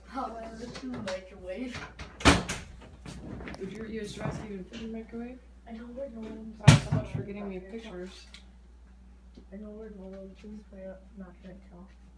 How is it in the microwave? Would your US even fit in the microwave? I know where no one's. Thanks so much for getting me pictures. I know where no one's, but I'm not gonna tell.